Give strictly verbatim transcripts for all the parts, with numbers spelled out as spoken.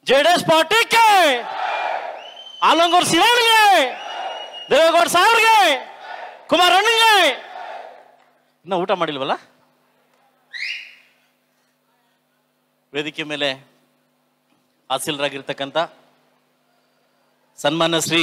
JDS ಪಾರ್ಟಿಗೆ, ಆಲಂಗೂರ್ ಸಿರಾಣಿಗೆ, ದೇವೇಗೌಡ ಸಾವ್ರಿಗೆ, ಕುಮಾರಣ್ಣಗೆ. ಇನ್ನ ಊಟ ಮಾಡಿಲ್ವಲ್ಲ? ವೇದಿಕೆ ಮೇಲೆ ಆಸೀನರಾಗಿರ್ತಕ್ಕಂಥ ಸನ್ಮಾನ್ಯ ಶ್ರೀ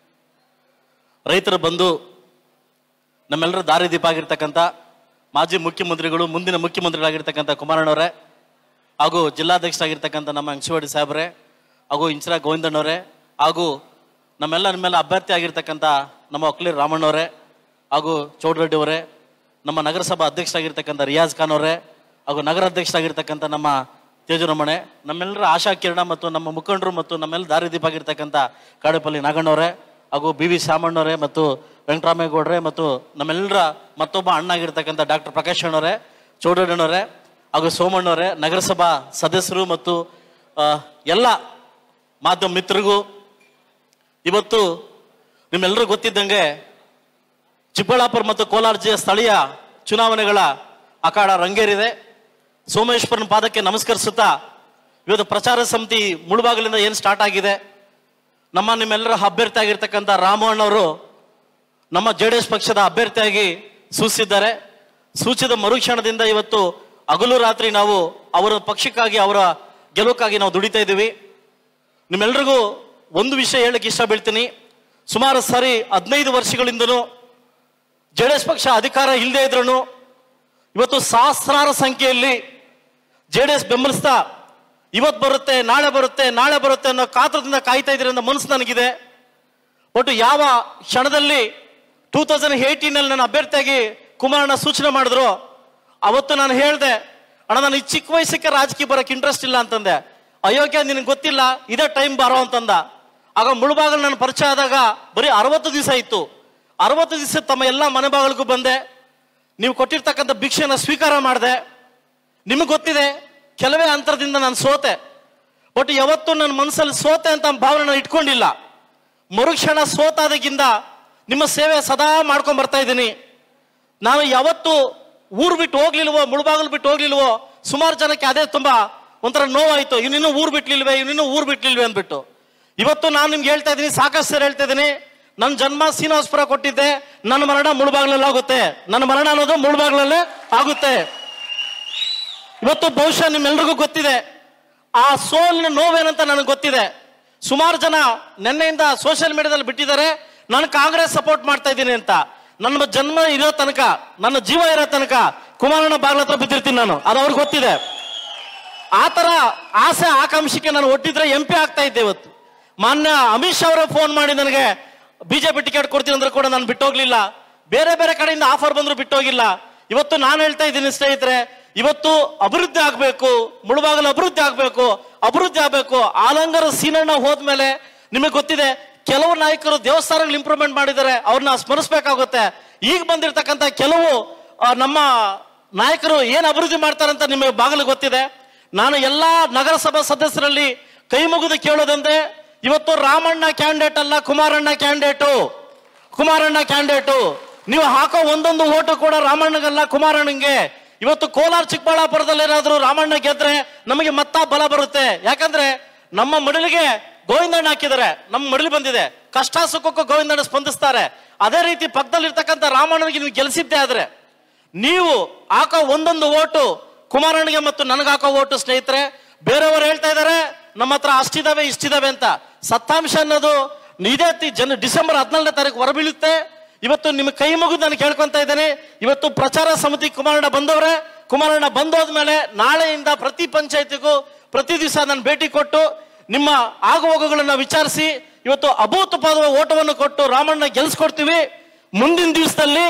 ರೈತರ ಬಂಧು, ನಮ್ಮೆಲ್ಲರ ದಾರಿದೀಪ ಆಗಿರ್ತಕ್ಕಂಥ ಮಾಜಿ ಮುಖ್ಯಮಂತ್ರಿಗಳು, ಮುಂದಿನ ಮುಖ್ಯಮಂತ್ರಿಗಳಾಗಿರ್ತಕ್ಕಂಥ ಕುಮಾರಣ್ಣವರೇ, ಹಾಗೂ ಜಿಲ್ಲಾಧ್ಯಕ್ಷರಾಗಿರ್ತಕ್ಕಂಥ ನಮ್ಮ ಅಂಶವಾಡಿ ಸಾಹೇಬ್ರೆ, ಹಾಗೂ ಇಂಚರ ಗೋವಿಂದಣ್ಣವರೇ, ಹಾಗೂ ನಮ್ಮೆಲ್ಲ ನಿಮ್ಮೆಲ್ಲ ಅಭ್ಯರ್ಥಿ ಆಗಿರ್ತಕ್ಕಂಥ ನಮ್ಮ ಒಕ್ಲೇರ್ ರಾಮಣ್ಣವರೇ, ಹಾಗೂ ಚೌಡರೆಡ್ಡಿ ಅವರೇ, ನಮ್ಮ ನಗರಸಭಾ ಅಧ್ಯಕ್ಷರಾಗಿರ್ತಕ್ಕಂಥ ರಿಯಾಜ್ ಖಾನ್ ಅವರೇ, ಹಾಗೂ ನಗರ ಅಧ್ಯಕ್ಷರಾಗಿರ್ತಕ್ಕಂಥ ನಮ್ಮ ತೇಜುರಮಣೆ, ನಮ್ಮೆಲ್ಲರ ಆಶಾ ಕಿರಣ ಮತ್ತು ನಮ್ಮ ಮುಖಂಡರು ಮತ್ತು ನಮ್ಮೆಲ್ಲ ದಾರಿದೀಪ ಆಗಿರ್ತಕ್ಕಂಥ ಕಾಡೇಪಲ್ಲಿ ನಾಗಣ್ಣವರೇ, ಹಾಗೂ ಬಿ ವಿ ಶಾಮಣ್ಣವರೇ ಮತ್ತು ವೆಂಕಟರಾಮೇಗೌಡರೇ, ಮತ್ತು ನಮ್ಮೆಲ್ಲರ ಮತ್ತೊಬ್ಬ ಅಣ್ಣ ಆಗಿರ್ತಕ್ಕಂಥ ಡಾಕ್ಟರ್ ಪ್ರಕಾಶ್ ಅಣ್ಣವರೇ, ಚೌಡಣ್ಣವರೇ, ಹಾಗೂ ಸೋಮಣ್ಣವರೇ, ನಗರಸಭಾ ಸದಸ್ಯರು ಮತ್ತು ಎಲ್ಲ ಮಾಧ್ಯಮ ಮಿತ್ರರಿಗೂ, ಇವತ್ತು ನಿಮ್ಮೆಲ್ಲರೂ ಗೊತ್ತಿದ್ದಂಗೆ ಚಿಕ್ಕಬಳ್ಳಾಪುರ ಮತ್ತು ಕೋಲಾರ ಜಿಲ್ಲೆಯ ಸ್ಥಳೀಯ ಚುನಾವಣೆಗಳ ಅಖಾಡ ರಂಗೇರಿದೆ. ಸೋಮೇಶ್ವರನ ಪಾದಕ್ಕೆ ನಮಸ್ಕರಿಸುತ್ತಾ ಇವತ್ತು ಪ್ರಚಾರ ಸಮಿತಿ ಮುಳುಬಾಗಿಲಿಂದ ಏನು ಸ್ಟಾರ್ಟ್ ಆಗಿದೆ, ನಮ್ಮ ನಿಮ್ಮೆಲ್ಲರ ಅಭ್ಯರ್ಥಿ ಆಗಿರ್ತಕ್ಕಂಥ ರಾಮಣ್ಣವರು ನಮ್ಮ ಜೆ ಡಿ ಎಸ್ ಪಕ್ಷದ ಅಭ್ಯರ್ಥಿಯಾಗಿ ಸೂಚಿಸಿದ್ದಾರೆ. ಸೂಚಿಸಿದ ಮರುಕ್ಷಣದಿಂದ ಇವತ್ತು ಹಗಲು ರಾತ್ರಿ ನಾವು ಅವರ ಪಕ್ಷಕ್ಕಾಗಿ, ಅವರ ಗೆಲುವಿಗಾಗಿ ನಾವು ದುಡಿತಾ ಇದ್ದೀವಿ. ನಿಮ್ಮೆಲ್ರಿಗೂ ಒಂದು ವಿಷಯ ಹೇಳಕ್ಕೆ ಇಷ್ಟ ಬೀಳ್ತೀನಿ. ಸುಮಾರು ಸರಿ ಹದಿನೈದು ವರ್ಷಗಳಿಂದನೂ ಜೆ ಡಿ ಎಸ್ ಪಕ್ಷ ಅಧಿಕಾರ ಇಲ್ಲದೆ ಇದ್ರೂ ಇವತ್ತು ಸಹಸ್ರಾರು ಸಂಖ್ಯೆಯಲ್ಲಿ ಜೆ ಡಿ ಎಸ್ ಬೆಂಬಲಿಸ್ತಾ ಇವತ್ತು ಬರುತ್ತೆ, ನಾಳೆ ಬರುತ್ತೆ, ನಾಳೆ ಬರುತ್ತೆ ಅನ್ನೋ ಕಾತರದಿಂದ ಕಾಯ್ತಾ ಇದ್ದೀರಿ ಅನ್ನೋ ಮನಸ್ಸು ನನಗಿದೆ. ಒಟ್ಟು ಯಾವ ಕ್ಷಣದಲ್ಲಿ ಟೂ ತೌಸಂಡ್ ಏಯ್ಟೀನಲ್ಲಿ ನನ್ನ ಅಭ್ಯರ್ಥಿಯಾಗಿ ಕುಮಾರಣ್ಣ ಸೂಚನೆ ಮಾಡಿದ್ರು, ಅವತ್ತು ನಾನು ಹೇಳಿದೆ, ಅಣ್ಣ ನಾನು ಈ ಚಿಕ್ಕ ವಯಸ್ಸಕ್ಕೆ ರಾಜಕೀಯ ಬರೋಕ್ಕೆ ಇಂಟ್ರೆಸ್ಟ್ ಇಲ್ಲ ಅಂತಂದೆ. ಅಯೋಗ್ಯ, ನಿನಗೆ ಗೊತ್ತಿಲ್ಲ, ಇದೇ ಟೈಮ್ ಬರೋ ಅಂತಂದ. ಆಗ ಮುಳುಬಾಗಲು ನನ್ನ ಪರಿಚಯ ಆದಾಗ ಬರೀ ಅರವತ್ತು ದಿವಸ ಇತ್ತು. ಅರವತ್ತು ದಿವಸ ತಮ್ಮ ಎಲ್ಲ ಮನೆ ಬಾಗಿಲಿಗೂ ಬಂದೆ, ನೀವು ಕೊಟ್ಟಿರ್ತಕ್ಕಂಥ ಭಿಕ್ಷೆನ ಸ್ವೀಕಾರ ಮಾಡಿದೆ. ನಿಮಗೆ ಗೊತ್ತಿದೆ, ಕೆಲವೇ ಅಂತರದಿಂದ ನಾನು ಸೋತೆ. ಬಟ್ ಯಾವತ್ತೂ ನನ್ನ ಮನಸ್ಸಲ್ಲಿ ಸೋತೆ ಅಂತ ಭಾವನೆ ನಾನು ಇಟ್ಕೊಂಡಿಲ್ಲ. ಮರುಕ್ಷಣ ಸೋತಾದಾಗಿಂದ ನಿಮ್ಮ ಸೇವೆ ಸದಾ ಮಾಡ್ಕೊಂಡು ಬರ್ತಾ ಇದ್ದೀನಿ. ನಾವು ಯಾವತ್ತು ಊರು ಬಿಟ್ಟು ಹೋಗ್ಲಿಲ್ವೋ, ಮುಳುಬಾಗಿಲು ಬಿಟ್ಟು ಹೋಗ್ಲಿಲ್ವೋ, ಸುಮಾರು ಜನಕ್ಕೆ ಅದೇ ತುಂಬಾ ಒಂಥರ ನೋವಾಯಿತು, ಇವನಿನ್ನೂ ಊರು ಬಿಟ್ಲಿಲ್ವೇ, ಇವನಿನ್ನೂ ಊರು ಬಿಟ್ಲಿಲ್ವೇ ಅಂದ್ಬಿಟ್ಟು. ಇವತ್ತು ನಾನು ನಿಮ್ಗೆ ಹೇಳ್ತಾ ಇದ್ದೀನಿ, ಸಾಕಷ್ಟು ಸೇರಿ ಹೇಳ್ತಾ ಇದ್ದೀನಿ, ನನ್ನ ಜನ್ಮ ಶ್ರೀನಿವಾಸಪುರ ಕೊಟ್ಟಿದ್ದೆ, ನನ್ನ ಮರಣ ಮುಳುಬಾಗಿಲಲ್ಲಿ ಆಗುತ್ತೆ, ನನ್ನ ಮರಣ ಅನ್ನೋದು ಮುಳುಬಾಗಿಲಲ್ಲೇ ಆಗುತ್ತೆ. ಇವತ್ತು ಬಹುಶಃ ನಿಮ್ಮೆಲ್ರಿಗೂ ಗೊತ್ತಿದೆ ಆ ಸೋಲಿನ ನೋವೇನಂತ ನನಗೆ ಗೊತ್ತಿದೆ. ಸುಮಾರು ಜನ ನಿನ್ನೆಯಿಂದ ಸೋಷಿಯಲ್ ಮೀಡಿಯಾದಲ್ಲಿ ಬಿಟ್ಟಿದ್ದಾರೆ, ನಾನು ಕಾಂಗ್ರೆಸ್ ಸಪೋರ್ಟ್ ಮಾಡ್ತಾ ಇದ್ದೀನಿ ಅಂತ. ನನ್ನ ಜನ್ಮ ಇರೋ ತನಕ, ನನ್ನ ಜೀವ ಇರೋ ತನಕ ಕುಮಾರಣ್ಣ ಬಾಗ್ಲ ಹತ್ರ ಬಿದ್ದಿರ್ತೀನಿ ನಾನು, ಅದು ಅವ್ರಿಗೆ ಗೊತ್ತಿದೆ. ಆ ತರ ಆಸೆ ಆಕಾಂಕ್ಷೆಗೆ ನಾನು ಒಟ್ಟಿದ್ರೆ ಎಂ ಪಿ ಆಗ್ತಾ ಇದ್ದೆ. ಇವತ್ತು ಮಾನ್ಯ ಅಮಿತ್ ಶಾ ಅವರೇ ಫೋನ್ ಮಾಡಿ ನನಗೆ ಬಿಜೆಪಿ ಟಿಕೆಟ್ ಕೊಡ್ತೀನಿ ಅಂದ್ರೆ ಕೂಡ ನಾನು ಬಿಟ್ಟೋಗ್ಲಿಲ್ಲ. ಬೇರೆ ಬೇರೆ ಕಡೆಯಿಂದ ಆಫರ್ ಬಂದ್ರು ಬಿಟ್ಟೋಗಿಲ್ಲ. ಇವತ್ತು ನಾನು ಹೇಳ್ತಾ ಇದ್ದೀನಿ ಸ್ನೇಹಿತರೆ, ಇವತ್ತು ಅಭಿವೃದ್ಧಿ ಆಗ್ಬೇಕು, ಮುಳುಬಾಗಿಲು ಅಭಿವೃದ್ಧಿ ಆಗ್ಬೇಕು, ಅಭಿವೃದ್ಧಿ ಆಗ್ಬೇಕು. ಆಲಂಗರ ಸೀನಣ್ಣ ಹೋದ್ಮೇಲೆ ನಿಮಗೆ ಗೊತ್ತಿದೆ, ಕೆಲವು ನಾಯಕರು ದೇವಸ್ಥಾನಗಳು ಇಂಪ್ರೂವ್ಮೆಂಟ್ ಮಾಡಿದ್ದಾರೆ, ಅವ್ರನ್ನ ಸ್ಮರಿಸಬೇಕಾಗುತ್ತೆ. ಈಗ ಬಂದಿರತಕ್ಕಂಥ ಕೆಲವು ನಮ್ಮ ನಾಯಕರು ಏನು ಅಭಿವೃದ್ಧಿ ಮಾಡ್ತಾರಂತ ನಿಮಗೆ ಬಾಗಿಲು ಗೊತ್ತಿದೆ. ನಾನು ಎಲ್ಲಾ ನಗರಸಭಾ ಸದಸ್ಯರಲ್ಲಿ ಕೈ ಮುಗಿದು ಕೇಳೋದಂದ್ರೆ, ಇವತ್ತು ರಾಮಣ್ಣ ಕ್ಯಾಂಡಿಡೇಟ್ ಅಲ್ಲ, ಕುಮಾರಣ್ಣ ಕ್ಯಾಂಡಿಡೇಟು, ಕುಮಾರಣ್ಣ ಕ್ಯಾಂಡಿಡೇಟು. ನೀವು ಹಾಕೋ ಒಂದೊಂದು ಓಟು ಕೂಡ ರಾಮಣ್ಣಗಲ್ಲ, ಕುಮಾರಣ್ಣಂಗೆ. ಇವತ್ತು ಕೋಲಾರ ಚಿಕ್ಕಬಳ್ಳಾಪುರದಲ್ಲಿ ಏನಾದ್ರು ರಾಮಣ್ಣ ಗೆದ್ರೆ ನಮಗೆ ಮತ್ತ ಬಲ ಬರುತ್ತೆ. ಯಾಕಂದ್ರೆ ನಮ್ಮ ಮಡಿಲಿಗೆ ಗೋವಿಂದಣ್ಣ ಹಾಕಿದ್ದಾರೆ, ನಮ್ಮ ಮಡಿಲು ಬಂದಿದೆ, ಕಷ್ಟ ಸುಖಕ್ಕೂ ಗೋವಿಂದಣ್ಣ ಸ್ಪಂದಿಸ್ತಾರೆ. ಅದೇ ರೀತಿ ಪಕ್ಕದಲ್ಲಿರ್ತಕ್ಕಂಥ ರಾಮಣ್ಣನಿಗೆ ನೀವು ಗೆಲ್ಲಿಸಿದ್ದೆ ಆದ್ರೆ, ನೀವು ಹಾಕೋ ಒಂದೊಂದು ಓಟು ಕುಮಾರಣ್ಣಗೆ ಮತ್ತು ನನಗೆ ಹಾಕೋ ಓಟು ಸ್ನೇಹಿತರೆ. ಬೇರೆಯವರು ಹೇಳ್ತಾ ಇದ್ದಾರೆ ನಮ್ಮ ಹತ್ರ ಅಷ್ಟಿದಾವೆ ಇಷ್ಟಿದಾವೆ ಅಂತ. ಸತ್ತಾಂಶ ಅನ್ನೋದು ಇದೇ ಜನ ಡಿಸೆಂಬರ್ ಹದಿನಾಲ್ಕನೇ ತಾರೀಕು ಹೊರಬೀಳುತ್ತೆ. ಇವತ್ತು ನಿಮ್ಮ ಕೈ ಮುಗಿದು ನಾನು ಕೇಳ್ಕೊಂತ ಇದ್ದೇನೆ. ಇವತ್ತು ಪ್ರಚಾರ ಸಮಿತಿ ಕುಮಾರಣ್ಣ ಬಂದವ್ರೆ, ಕುಮಾರಣ್ಣ ಬಂದೋದ್ಮೇಲೆ ನಾಳೆಯಿಂದ ಪ್ರತಿ ಪಂಚಾಯತಿಗೂ ಪ್ರತಿ ದಿವಸ ನಾನು ಭೇಟಿ ಕೊಟ್ಟು ನಿಮ್ಮ ಆಗುಹೋಗುಗಳನ್ನ ವಿಚಾರಿಸಿ ಇವತ್ತು ಅಭೂತಪೂರ್ವ ಓಟವನ್ನು ಕೊಟ್ಟು ರಾಮಣ್ಣ ಗೆಲ್ಸ್ಕೊಡ್ತೀವಿ. ಮುಂದಿನ ದಿವಸದಲ್ಲಿ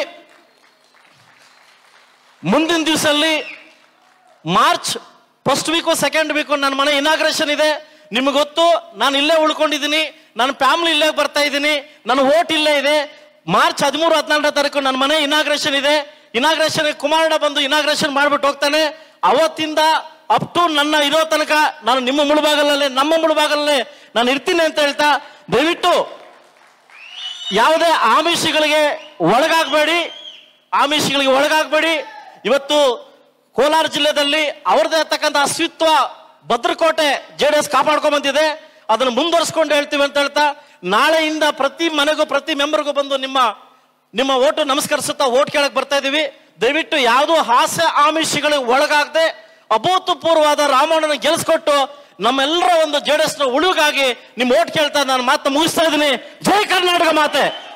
ಮುಂದಿನ ದಿವಸದಲ್ಲಿ March first week second week ನನ್ನ ಮನೆ ಇನಾಗ್ರೇಷನ್ ಇದೆ. ನಿಮ್ಗೆ ಗೊತ್ತು, ನಾನು ಇಲ್ಲೇ ಉಳ್ಕೊಂಡಿದ್ದೀನಿ, ನನ್ನ ಫ್ಯಾಮಿಲಿ ಇಲ್ಲೇ ಬರ್ತಾ ಇದ್ದೀನಿ, ನನ್ನ ಓಟ್ ಇಲ್ಲೇ ಇದೆ. ಮಾರ್ಚ್ ಹದಿಮೂರು ಹದಿನಾಲ್ಕನೇ ತಾರೀಕು ನನ್ನ ಮನೆ ಇನಾಗ್ರೇಷನ್ ಇದೆ. ಇನಾಗ್ರೇಷನ್ ಕುಮಾರಣ್ಣ ಬಂದು ಇನಾಗ್ರೇಷನ್ ಮಾಡ್ಬಿಟ್ಟು ಹೋಗ್ತಾನೆ. ಅವತ್ತಿಂದ ಅಪ್ ಟು ನನ್ನ ಇರೋ ತನಕ ನಾನು ನಿಮ್ಮ ಮುಳುಬಾಗಲಲ್ಲೇ, ನಮ್ಮ ಮುಳುಬಾಗಲಲ್ಲೇ ನಾನು ಇರ್ತೀನಿ ಅಂತ ಹೇಳ್ತಾ, ದಯವಿಟ್ಟು ಯಾವುದೇ ಆಮಿಷಗಳಿಗೆ ಒಳಗಾಗಬೇಡಿ, ಆಮಿಷಗಳಿಗೆ ಒಳಗಾಗಬೇಡಿ. ಇವತ್ತು ಕೋಲಾರ ಜಿಲ್ಲೆಯಲ್ಲಿ ಅವ್ರದೇ ಇರ್ತಕ್ಕಂಥ ಅಸ್ತಿತ್ವ ಭದ್ರಕೋಟೆ ಜೆ ಡಿ ಎಸ್ ಕಾಪಾಡ್ಕೊಂಡ್ ಬಂದಿದೆ, ಅದನ್ನು ಮುಂದುವರಿಸ್ಕೊಂಡು ಹೇಳ್ತೀವಿ ಅಂತ ಹೇಳ್ತಾ ನಾಳೆಯಿಂದ ಪ್ರತಿ ಮನೆಗೂ ಪ್ರತಿ ಮೆಂಬರ್ಗೂ ಬಂದು ನಿಮ್ಮ ನಿಮ್ಮ ಓಟು ನಮಸ್ಕರಿಸುತ್ತಾ ಓಟ್ ಕೇಳಕ್ ಬರ್ತಾ ಇದೀವಿ. ದಯವಿಟ್ಟು ಯಾವುದೋ ಹಾಸ್ಯ ಆಮಿಷಗಳಿಗೆ ಒಳಗಾಗದೆ ಅಭೂತಪೂರ್ವವಾದ ರಾಮಣ್ಣನ ಗೆಲ್ಸ್ಕೊಟ್ಟು ನಮ್ಮೆಲ್ಲರ ಒಂದು ಜೆ ಡಿ ಎಸ್ ನ ಉಳಿಗಾಗಿ ನಿಮ್ಮ ಓಟ್ ಕೇಳ್ತಾ ನಾನು ಮಾತು ಮುಗಿಸ್ತಾ ಇದ್ದೀನಿ. ಜೈ ಕರ್ನಾಟಕ ಮಾತೆ.